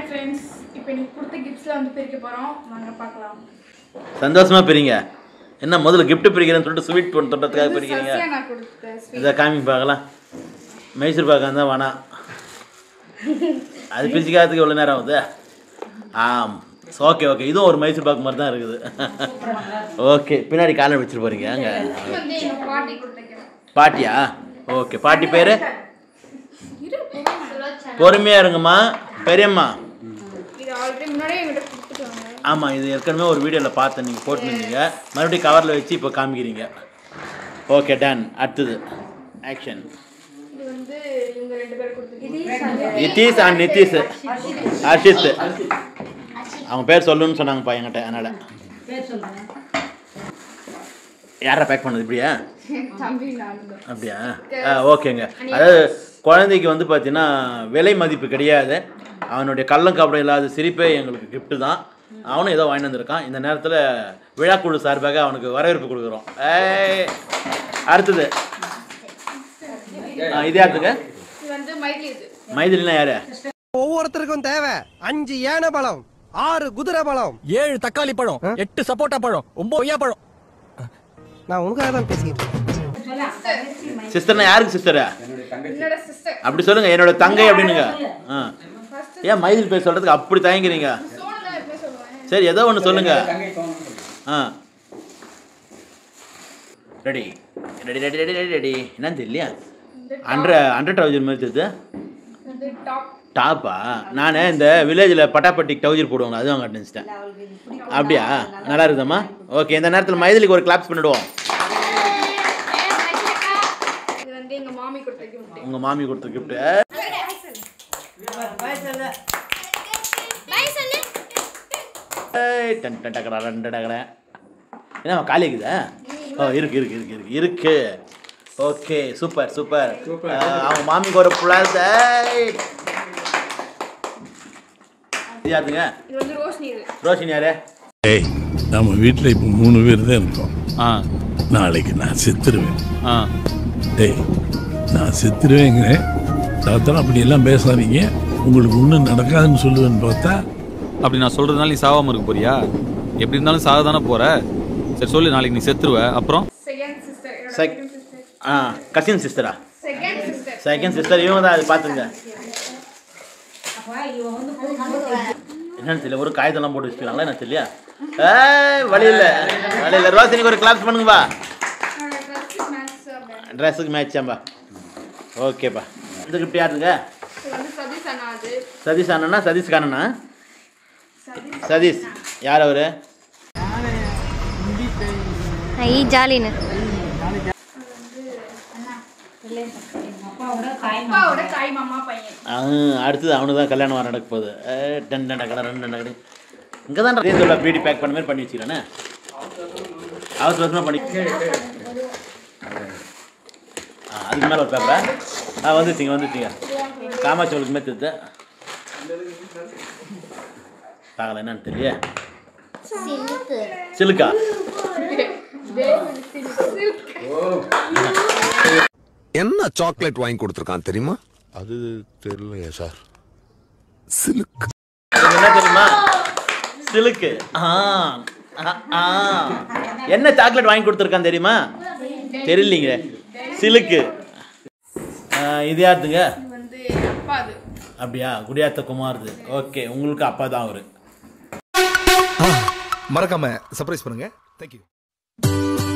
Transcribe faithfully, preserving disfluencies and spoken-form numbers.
friends. இப்போ நீ கொடுத்த கிஃப்ட்ஸ்ல வந்து பிரிக்க போறோம். வாங்க பார்க்கலாம். சந்தோஷமா பிரிங்க. என்ன முதல்ல gift பிரிக்கிறேன்னு சொல்லிட்டு ஸ்வீட் பண்ண தொட்டதுக்காக பிரிக்கிறீங்க. சசியா நான் கொடுத்த ஸ்வீட். இத காமி பார்க்கலாம். மைசூர் பாக்கு அந்த வானா. அது பிரிக்கிறதுக்கு எவ்வளவு நேரம் ஆகுது? ஆம். ஓகே ஓகே இதுவும் ஒரு மைசூர் பாக்கு மாதிரி தான் இருக்குது. ஓகே பின்னாடி காலை வச்சிட்டு போறீங்க அங்க. வந்து எங்க பாட்டி கொடுத்தேன். பாட்டியா? ஓகே பாட்டி பேரு? பொறுமையா இருங்கம்மா. பெரியம்மா. இது ஆல்ரெடி முன்னாடியே என்கிட்ட கொடுத்துட்டாங்க. ஆமா இது ஏற்கனவே ஒரு வீடியோல பார்த்தேன் நீங்க போட்டுருந்தீங்க. மறுபடியும் கவர்ல வச்சு இப்போ காமிக்கிறீங்க. Okay done. அடுத்து ஆக்ஷன். இது வந்து இவங்க ரெண்டு பேர் கொடுத்தது. நிதிஷ் அண்ட் நிதிஷ். ஆஷித். அவங்க பேர் சொல்லுன்னு சொன்னாங்க பையன்கிட்ட அதனால. பேர் சொல்றேன். யாரா பேக் பண்ணது இப்படியா? தம்பி நான். அப்படியா? ஓகேங்க. அதாவது குழந்தைக்கு வந்து பார்த்தீங்கன்னா விலை மதிப்பு கிடையாது. அவனுடைய கள்ளம் கபடம் இல்லாத சிரிப்பே எங்களுக்கு கிஃப்ட்டு தான். அவனும் ஏதோ வாங்கி வந்திருக்கான். இந்த நேரத்தில் விழாக்குழு சார்பாக அவனுக்கு வரவேற்பு கொடுக்குறோம். ஏய் அடுத்தது இது யாருங்க? இது வந்து மைதிலி. இது மைதிலினா யாரு? ஒவ்வொருத்தருக்கும் தேவை அஞ்சு யானை பழம், ஆறு குதிரை பழம், ஏழு தக்காளி பழம், எட்டு சப்போட்டா பழம், ஒன்பது கொய்யா பழம். நான் உனக்காக தான் பேசிக்கிட்டு இருக்கேன். சிஸ்டர்னா யாருக்கு சிஸ்டரா? என்னோட சிஸ்டர். அப்படி சொல்லுங்க என்னோட தங்கை அப்படின்னுங்க. ஆ ஏன் மைதில் பேர் சொல்றதுக்கு அப்படி தயங்குறீங்க? சோனா எப்படி சொல்லுவாங்க? சரி ஏதோ ஒன்று சொல்லுங்க. ஆ ready ready ready ready ready ready என்னன்னு தெரியலையா? ஹண்ட்ரட் ஹண்ட்ரட் தௌசண்ட் மாதிரி தெரியுது. இது டாப். டாப்பா? நான் இந்த வில்லேஜில் பட்டாப்பட்டிக்கு டவுசர் போடுவாங்க அது வாங்க நினச்சிட்டேன். அப்படியா? நல்லா இருக்குதாம்மா? ஓகே இந்த நேரத்தில் மைதிலிக்கு ஒரு கிளாப்ஸ் பண்ணிவிடுவோம். இது வந்து எங்க மாமி கொடுத்த gift. உங்கள் மாமி கொடுத்த கிஃப்ட்டு. டன் டன் டக்கடா ரெண்டு டக்கடா என்ன காலி இருக்குதா? ஓ இருக்கு இருக்கு இருக்கு இருக்கு இருக்கு. Okay super super. அவங்க மாமிக்கு ஒரு பிளாஸ். இது யாருங்க? இது வந்து ரோஷினி. இது ரோஷினி யாரு? ஏய் நம்ம வீட்டில் இப்போ மூணு பேர் தான் இருக்கோம். ஆ நாளைக்கு நான் செத்துருவேன். ஆ டேய் நான் செத்துருவேங்கிறேன். தாத்தா அப்படியெல்லாம் பேசாதீங்க. உங்களுக்கு ஒன்றும் நடக்காதுன்னு சொல்லுவேன்னு பார்த்தா அப்படி நான் சொல்றதுனால நீ சாவாம இருக்க போறியா? எப்படி இருந்தாலும் சாக தானே போற. சரி சொல்லு நாளைக்கு நீ செத்துருவ. அப்புறம் செகண்ட் சிஸ்டர். என்னோட செக் செகண்ட் சிஸ்டர். ஆ கசின் சிஸ்டரா? Second sister. செகண்ட் சிஸ்டர் இவங்க தான். அது பார்த்துங்க அப்பா இவ வந்து என்னன்னு தெரியல. ஒரு காயத்தெல்லாம் போட்டு வச்சுக்கலாங்களா என்ன தெரியல. ஏய் வழி இல்லை வழி இல்லை. ரோஷினிக்கு ஒரு கிளாப்ஸ் பண்ணுங்கப்பா. என்னோட ட்ரெஸ் மேட்ச் அப்படியே. ட்ரெஸ்ஸுக்கு மேட்சாம்பா. ஓகேப்பா. இந்த கிஃப்ட் யாருங்க? இது வந்து சதீஷ் அண்ணா. அது சதீஷ் அண்ணனா? சதீஷ் கானண்ணா? சதீஷ். சதீஷ் யார் அவரு? ஐ ஜாலின்னு அப்பாவோட காய் அப்பாவோட காய் மாமா பையன். அடுத்தது அவனுக்கு தான் கல்யாணம் வர நடக்க போகுது. டென் டென் கடை ரெண்டு டென் கடை இங்கே தான் ரேந்தோட பியூட்டி பேக் பண்ண மாதிரி பண்ணி வச்சுக்கிறேண்ணே. அவசர அவசரமாக பண்ணி ஆ அதுக்கு மேலே ஒரு பேப்பரா? ஆ வந்துச்சிங்க வந்துச்சிங்க. காமாட்சி அவளுக்கு மேலே தெரியுது. பார்க்கல என்னன்னு தெரியல. சிலுக்கா? என்ன சாக்லேட் வாங்கி கொடுத்துருக்கான் தெரியுமா? அது தெரியலையா சார். சிலுக். என்ன தெரியுமா? சிலுக்கு. ஆ ஆ என்ன சாக்லேட் வாங்கி கொடுத்துருக்கான் தெரியுமா? தெரியலீங்க. சிலுக்கு. இது யாருதுங்க? இது வந்து அப்பா. அது அப்படியா? குடியாத்தக்குமார்து. ஓகே உங்களுக்கு அப்பா தான் அவரு. மறக்காம சர்ப்ரைஸ் பண்ணுங்க. தேங்க்யூ.